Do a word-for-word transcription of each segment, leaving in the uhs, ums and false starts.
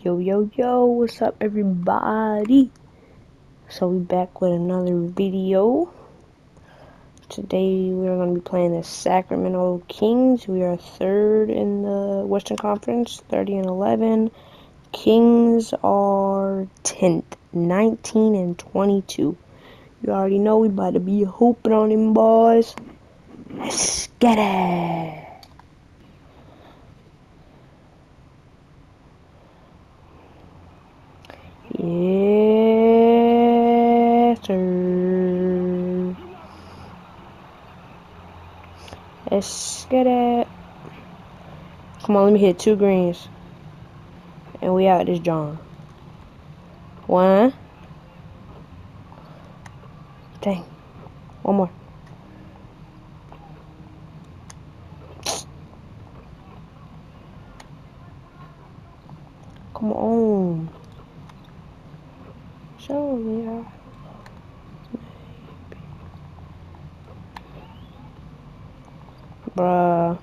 Yo, yo, yo, what's up, everybody? So we back with another video. Today we're going to be playing the Sacramento Kings. We are third in the Western Conference, thirty and eleven. Kings are tenth, nineteen and twenty-two. You already know we about to be hooping on them boys. Let's get it. Yes, sir. Let's get it. Come on, let me hit two greens. And we out this John. One. Dang. One more. Come on. Show me how. Bruh.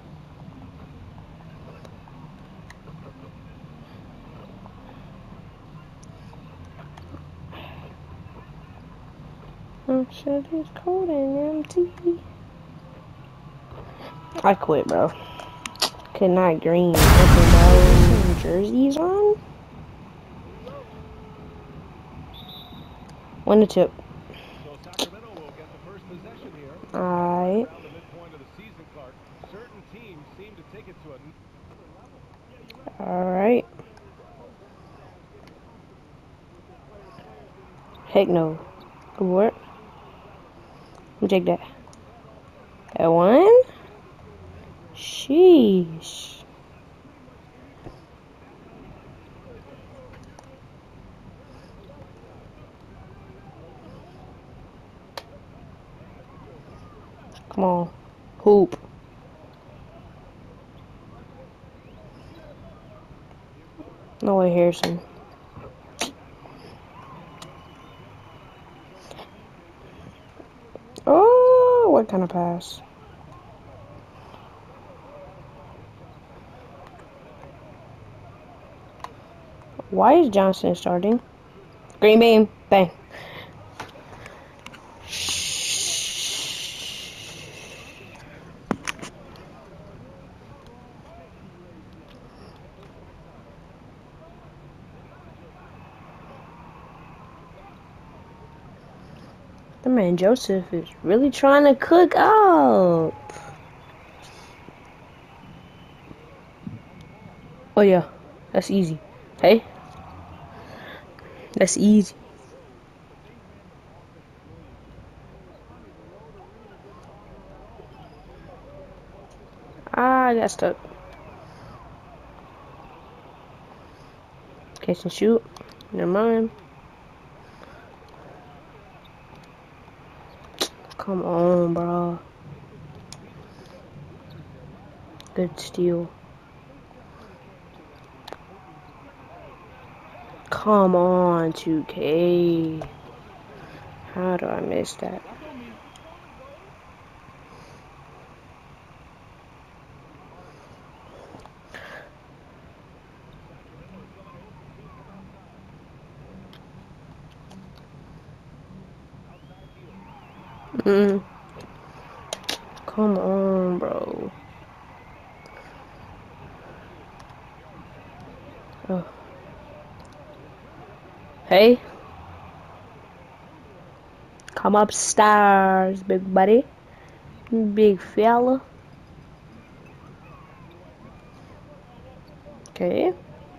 Oh shit, it's cold and empty. I quit, bro. Could not green. Nothing, bro. Jerseys on? One to tip. So Sacramento will get the first possession here. Alright. Around the midpoint of the season, Clark. Certain teams seem to take it to another level. Alright. Heck no. Good work. Let me take that. That one? Sheesh. Come on. Hoop. No way, Harrison. Oh, what kind of pass? Why is Johnson starting? Green bean. Bang. The man Joseph is really trying to cook up. Oh yeah, that's easy. Hey, that's easy. Ah, I got stuck. Catch and shoot. Never mind. Come on, bro. Good steal. Come on, two K. How do I miss that? Mm. Come on, bro. Oh. Hey. Come upstairs, big buddy. Big fella. Okay.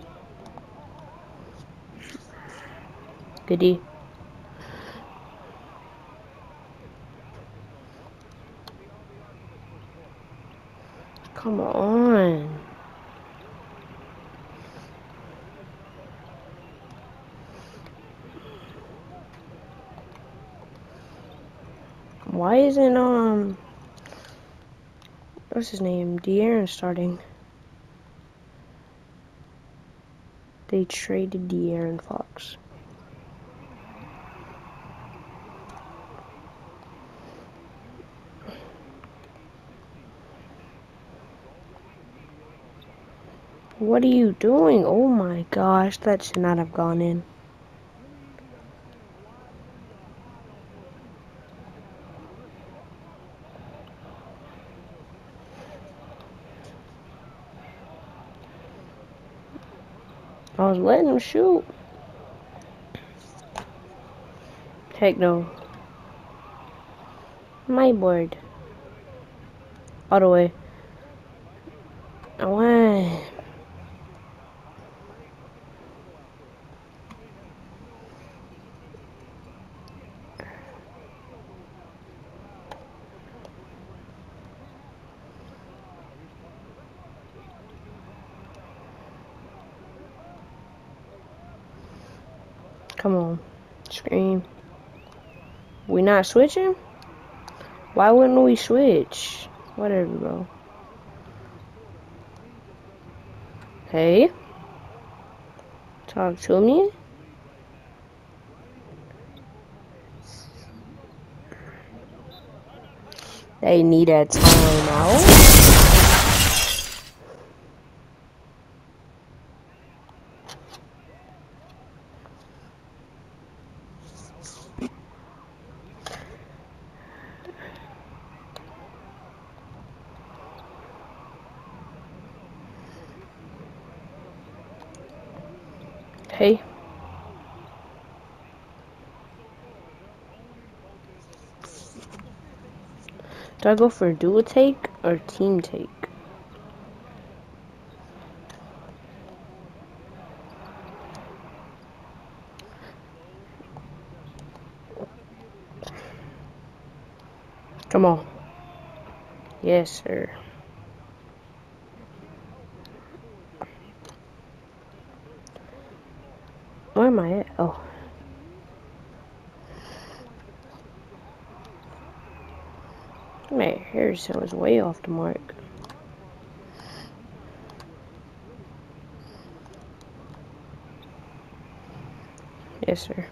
Goodie. Come on. Why isn't, um, what's his name? De'Aaron starting. They traded De'Aaron Fox. What are you doing? Oh my gosh, that should not have gone in. I was letting him shoot. Heck no. My board. All the way. Away. Come on. Scream. We not switching? Why wouldn't we switch? Whatever, bro. Hey? Talk to me? They need a timeout? Hey. Do I go for a dual take or team take? Come on. Yes, sir. Where am I at? Oh. Man, Harrison was way off the mark. Yes, sir.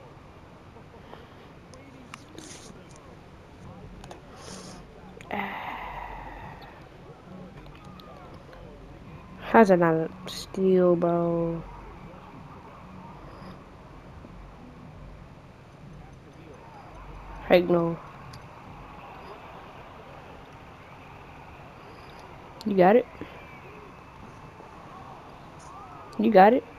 How's that not a steal, bro? Heck no. You got it? You got it?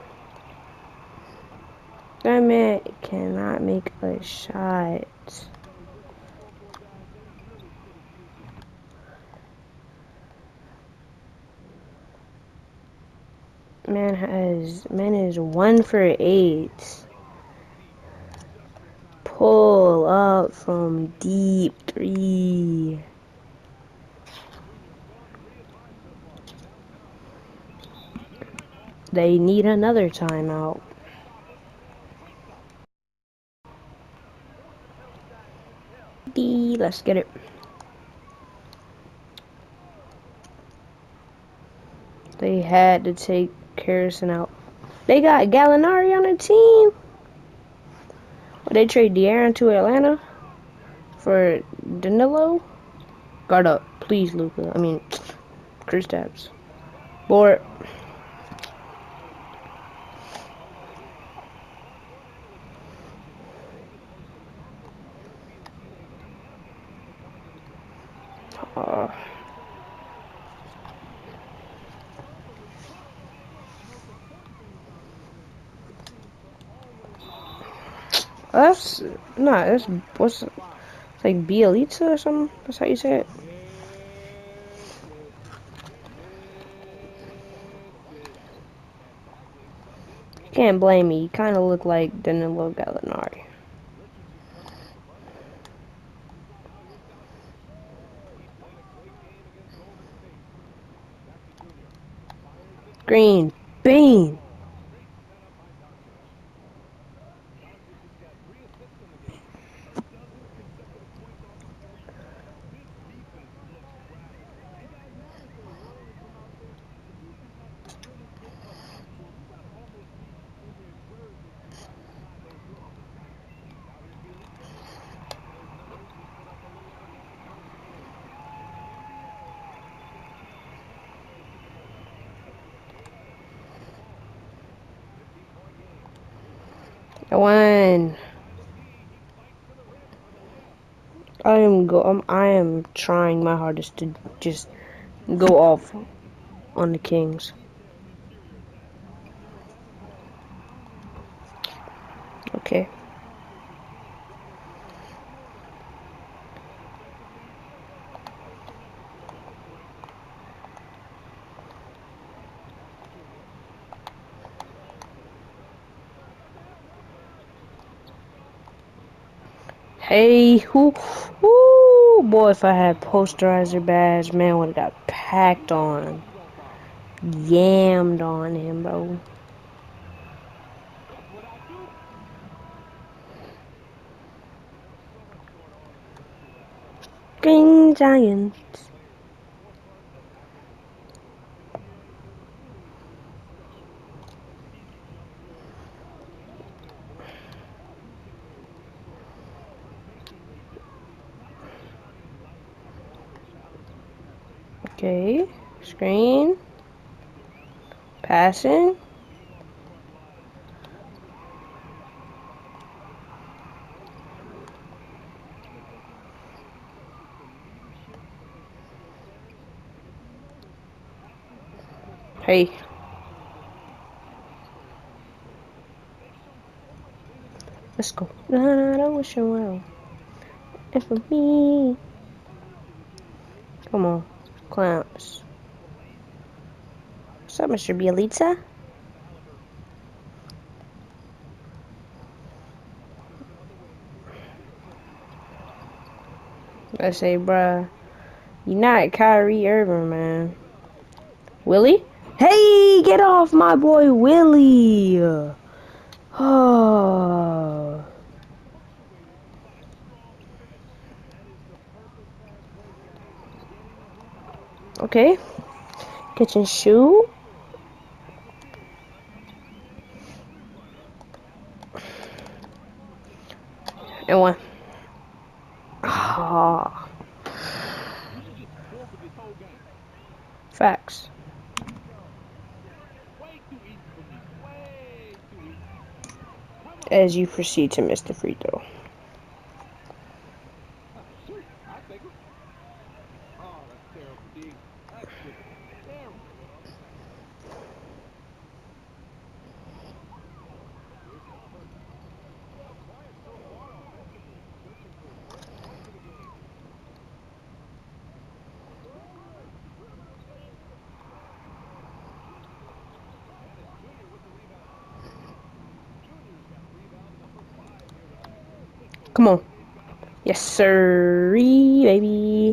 That man cannot make a shot. Man has man is one for eight. Pull up from deep three. They need another timeout. D, let's get it. They had to take Harrison out. They got Gallinari on the team. Well, they trade De'Aaron to Atlanta for Danilo. Guard up, please, Luka. I mean, Kristaps. Board. Uh, that's not. That's what's it's like Bielitsa or something. That's how you say it. You can't blame me. You kind of look like Danilo Gallinari. Green bean. I won. I am go. Um, I am trying my hardest to just go off on the Kings. Okay. Hey, who? Whoo, boy! If I had posterizer badge, man, would have got packed on, yammed on him, bro. Green Giants. Okay, screen, passing. Hey. Let's go. Nah, I wish I well. And for me. Come on. Clamps. What's up, Mister Bielitsa? I say, bruh, you're not Kyrie Irving, man. Willie? Hey, get off my boy Willie. Oh. Okay. Kitchen shoe. And one. Ah. Facts. As you proceed to miss the free throw. Come on. Yes, sir, baby.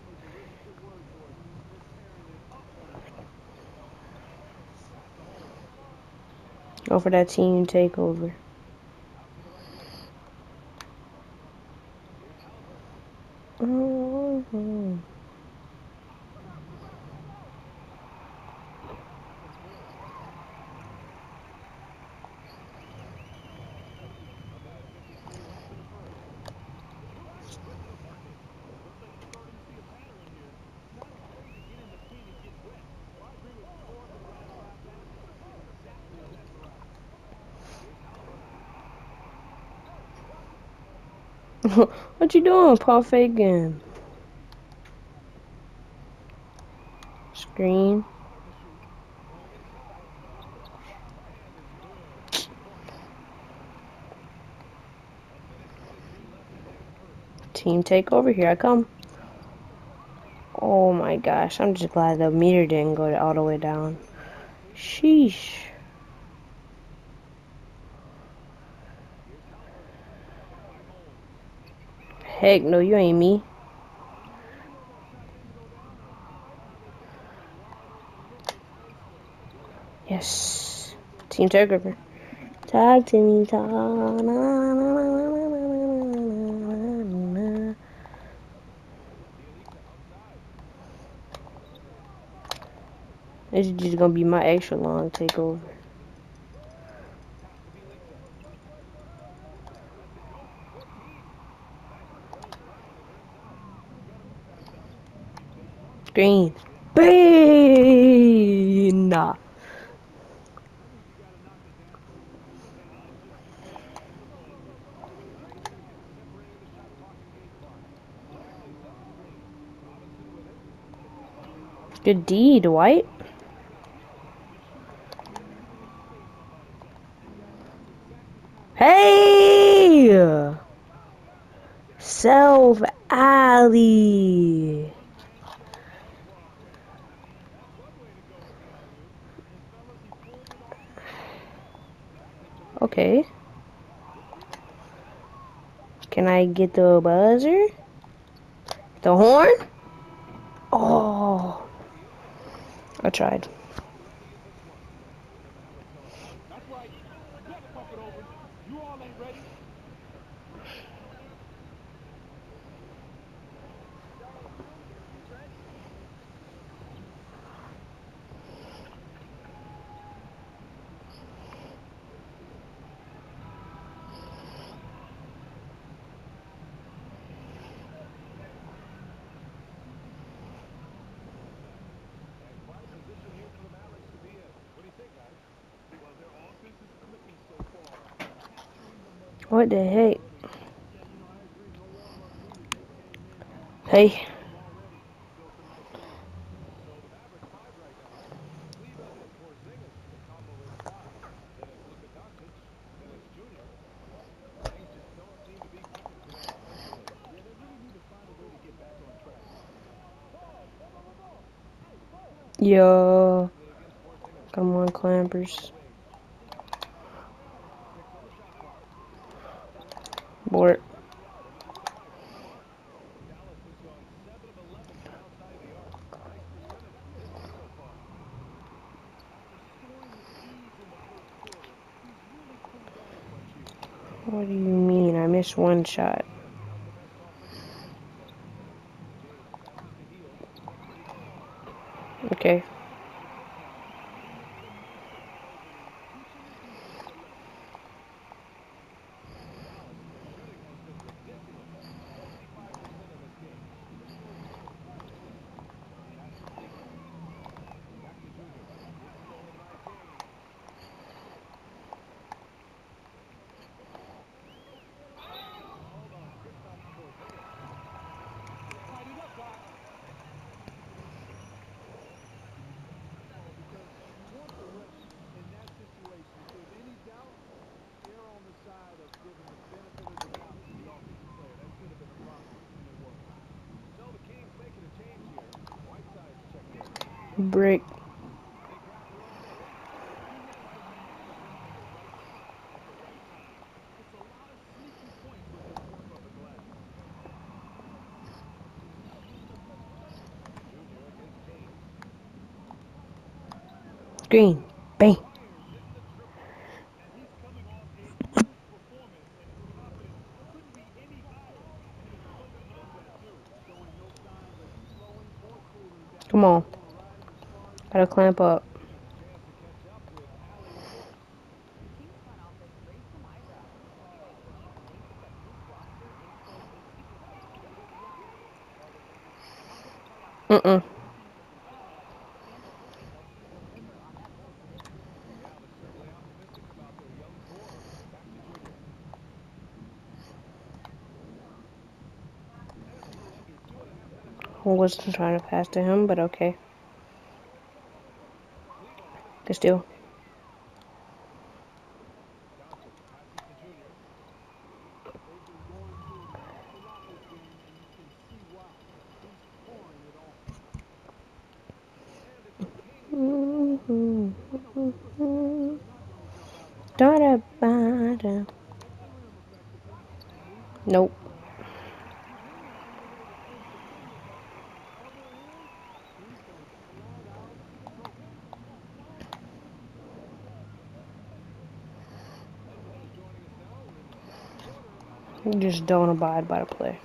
Go for that team takeover. Mm-hmm. What you doing, Paul Fagan? Screen. Team takeover. Here I come. Oh my gosh, I'm just glad the meter didn't go all the way down. Sheesh. Heck no, you ain't me. Yes. Team takeover. Tag to me, talk. This is just gonna be my extra long takeover. Green. Bang! Nah. Good D, Dwight. Hey! Self alley. Okay. Can I get the buzzer? The horn? Oh. I tried. That's right. Let's talk it over. You all ain't ready. What the heck? Hey. Yo. Come on, clampers. Board. What do you mean? I missed one shot. Okay. Brick. Green. Bang. Come on. Gotta clamp up. Mm-mm. I wasn't trying to pass to him, but okay. Good steal. Da-da-ba-da. Nope. You just don't abide by the play.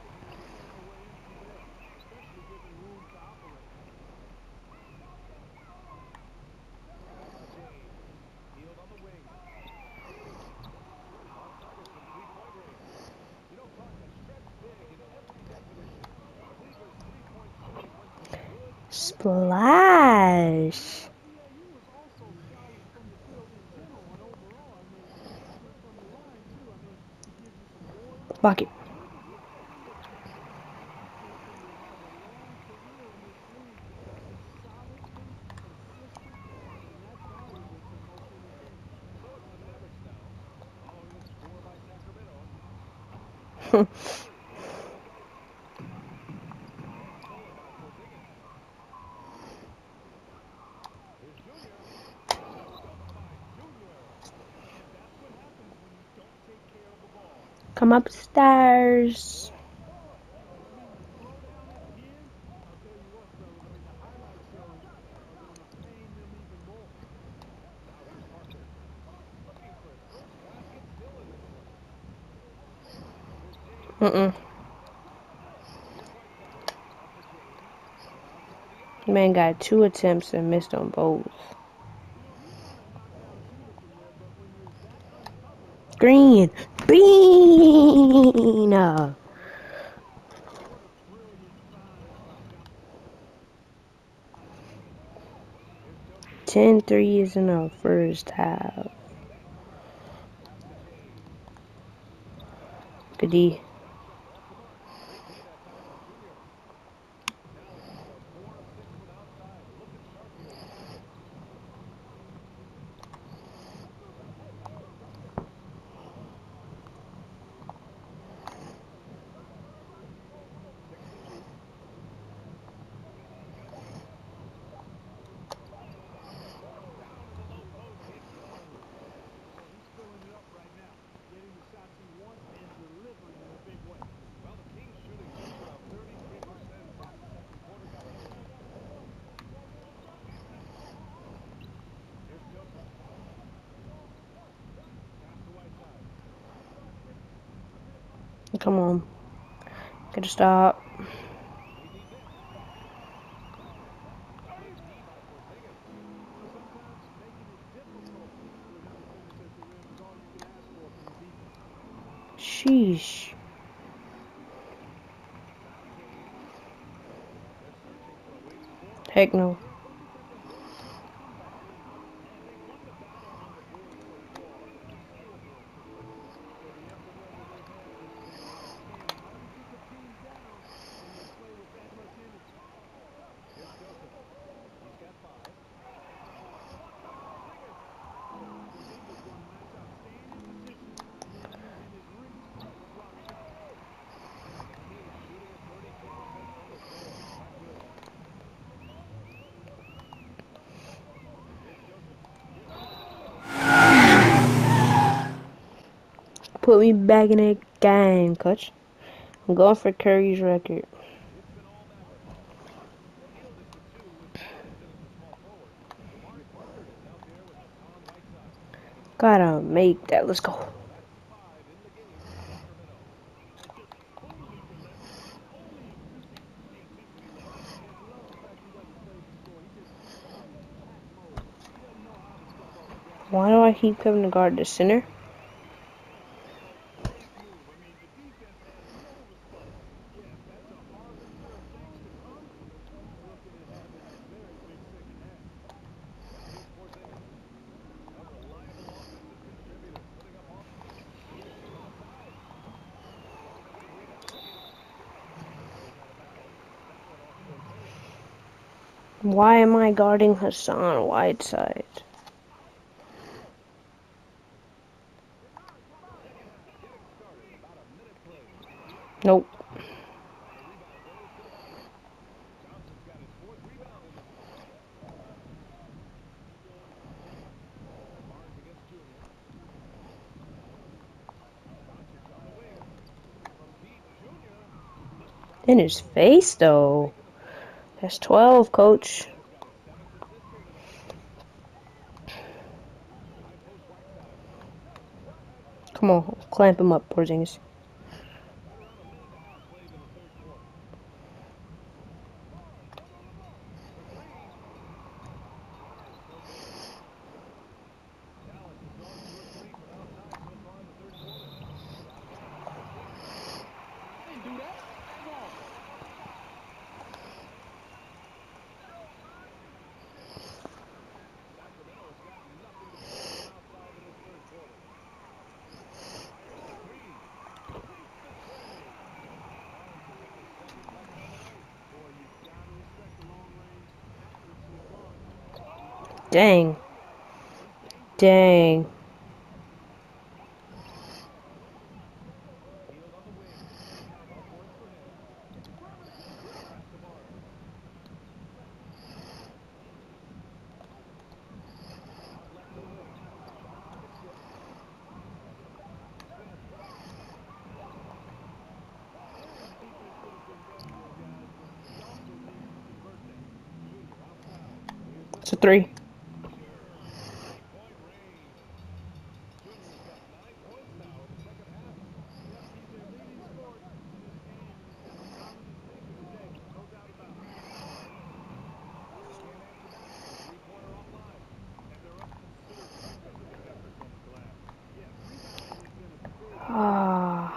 Splash. Bucket. Come upstairs. Mm-mm. Man got two attempts and missed on both. Green. Bean. ten threes in the first half. Good D. Come on. Gotta stop. Sheesh. Heck no. Put me back in the game, coach. I'm going for Curry's record. Gotta make that. Let's go. Why do I keep coming to guard the center? Why am I guarding Hassan Whiteside? Nope. In his face, though. That's twelve, coach. Come on, clamp him up, Porzingis. Dang. Dang. It's a three. Ah.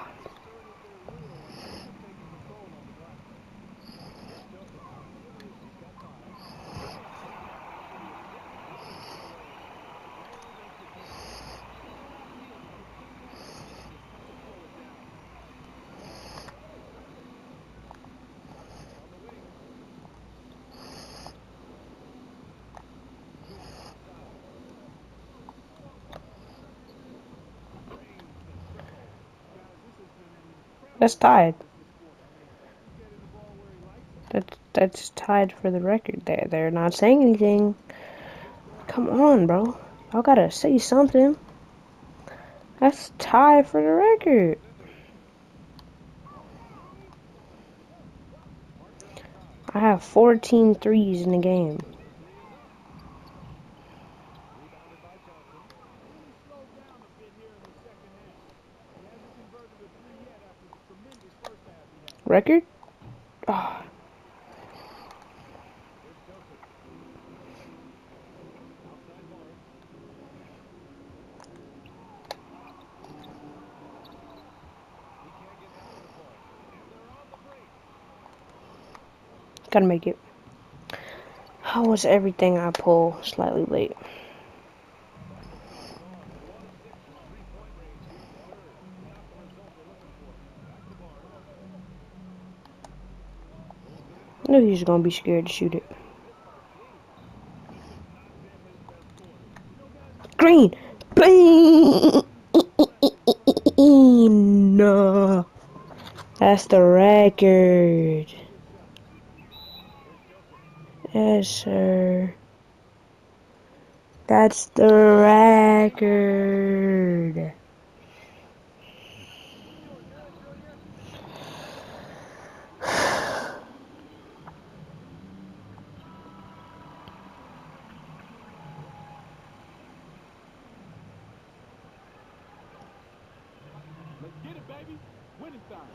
That's tied. That's that's tied for the record. There, they're not saying anything. Come on, bro. Y'all gotta say something. That's tied for the record. I have fourteen threes in the game. Record? Oh. Gotta make it. How was everything I pull slightly late? I knew he was gonna be scared to shoot it. Green! Bang! No. That's the record. Yes, sir. That's the record. Let's get it, baby. Winning time.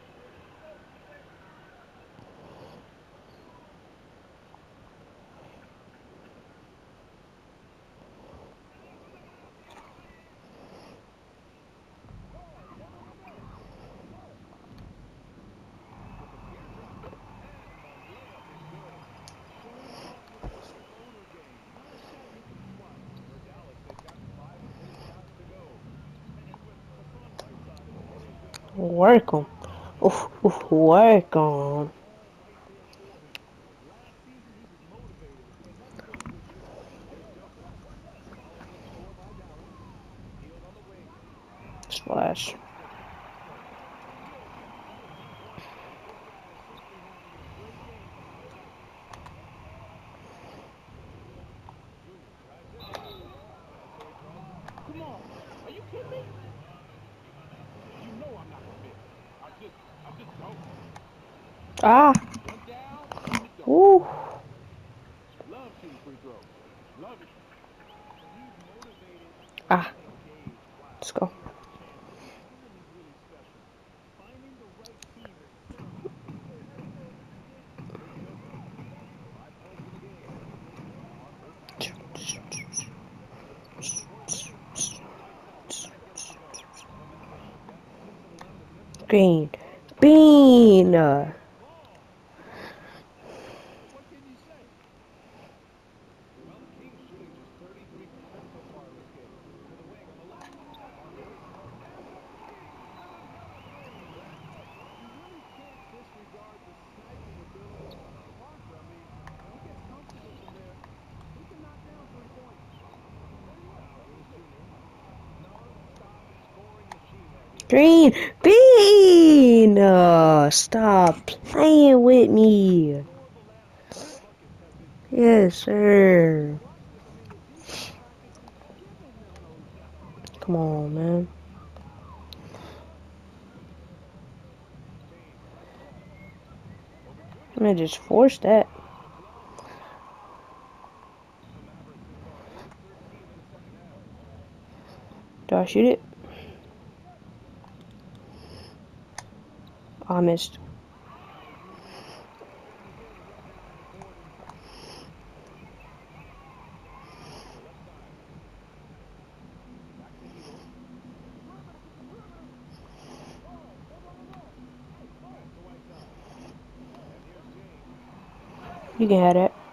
Work 'em. Oof, oof, work 'em. Splash. Come on. Are you kidding me? You know I'm not gonna miss. I just, I just don't. Ah. One down, keep it going. Woo. Love shooting free throws. Love it. Ah. Let's go. Green. Bean. What can you say? Well, the Kings shooting just thirty-three percent so far in this game. To the wing on the left. You really can't disregard the sniping ability of Parker. I mean, when he gets comfortable from there, he can knock down three points. Green. Bean. Uh, stop playing with me. Yes, sir. Come on, man. I'm gonna just force that. Do I shoot it? Oh, I missed. You can have that.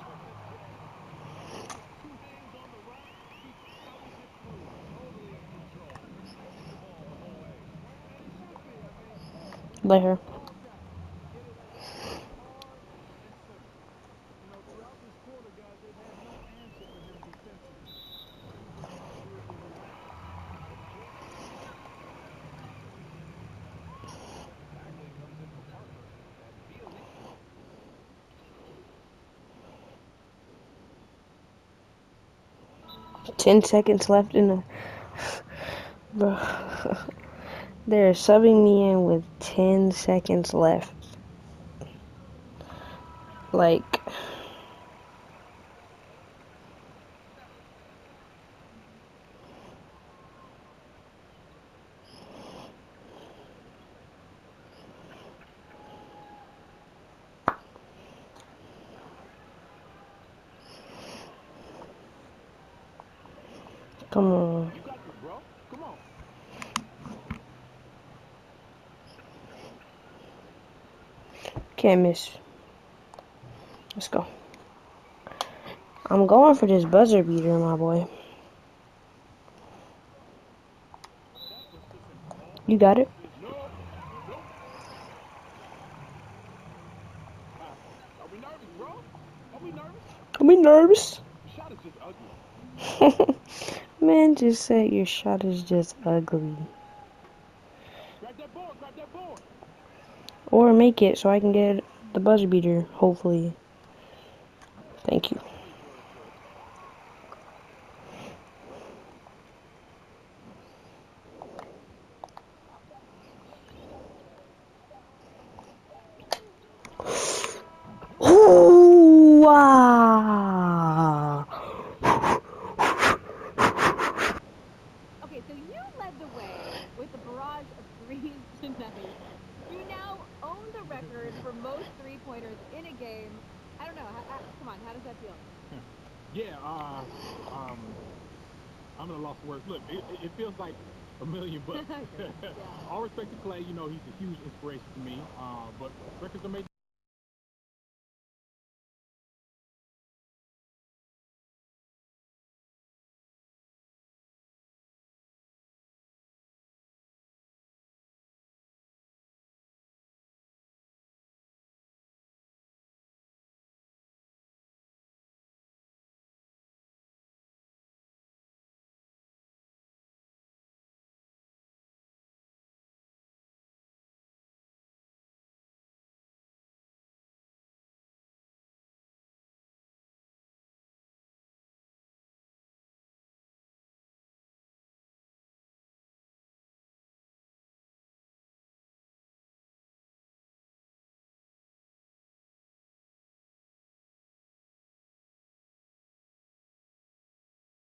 Let her. You know, throughout this quarter, guys, they've had no answer for him defensively. Absolutely relentless. Bagley comes in for Parker, and Bieliki. Ten seconds left in the. Bro. They're subbing me in with ten seconds left. Like. Come on. You got this, bro. Come on. Can't miss. Let's go. I'm going for this buzzer beater, my boy. You got it? Nope. Nope. Uh, are we nervous, bro? Are we nervous? Are we nervous? The shot is just ugly. Man just said your shot is just ugly. Grab that board. Grab that board. Or make it so I can get the buzzer beater, hopefully. Thank you. Ooh, wow. Okay, so you led the way with a barrage of threes tonight. You now own the record for most three-pointers in a game. I don't know. How, how, come on, how does that feel? Yeah, uh, um, I'm at a loss of words. Look, it, it feels like a million bucks. Yeah. All respect to Clay, you know, he's a huge inspiration to me. Uh, but records are made